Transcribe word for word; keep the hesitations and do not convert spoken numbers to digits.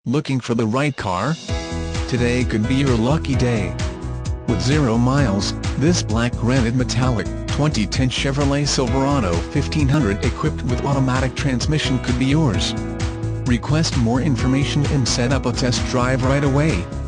Looking for the right car? Today could be your lucky day. With zero miles, this Black Granite Metallic, twenty ten Chevrolet Silverado fifteen hundred equipped with automatic transmission could be yours. Request more information and set up a test drive right away.